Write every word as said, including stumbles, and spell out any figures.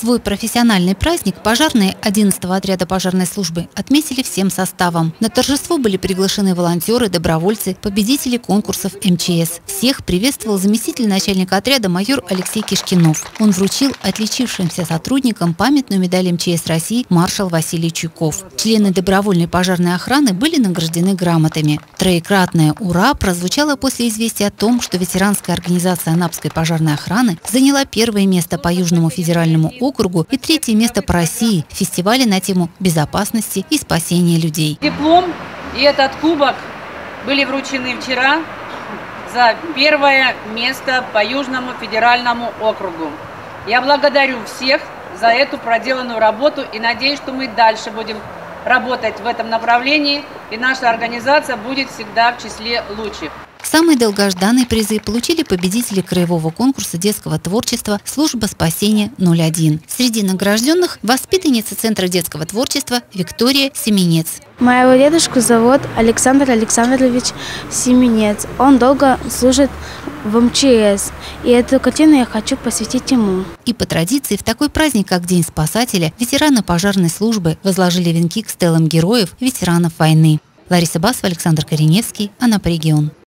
Свой профессиональный праздник пожарные одиннадцатого отряда пожарной службы отметили всем составом. На торжество были приглашены волонтеры, добровольцы, победители конкурсов эм че эс. Всех приветствовал заместитель начальника отряда майор Алексей Кишкинов. Он вручил отличившимся сотрудникам памятную медаль эм че эс России маршал Василий Чуйков. Члены добровольной пожарной охраны были награждены грамотами. Троекратное «Ура» прозвучало после известия о том, что ветеранская организация Анапской пожарной охраны заняла первое место по Южному федеральному округу и третье место по России в фестивале на тему безопасности и спасения людей. Диплом и этот кубок были вручены вчера за первое место по Южному федеральному округу. Я благодарю всех за эту проделанную работу и надеюсь, что мы дальше будем работать в этом направлении, и наша организация будет всегда в числе лучших. Самые долгожданные призы получили победители краевого конкурса детского творчества «Служба спасения ноль один». Среди награжденных – воспитанница Центра детского творчества Виктория Семенец. Моего дедушку зовут Александр Александрович Семенец. Он долго служит в эм че эс, и эту картину я хочу посвятить ему. И по традиции в такой праздник, как День спасателя, ветераны пожарной службы возложили венки к стелам героев ветеранов войны. Лариса Басова, Александр Кореневский, Анапа регион.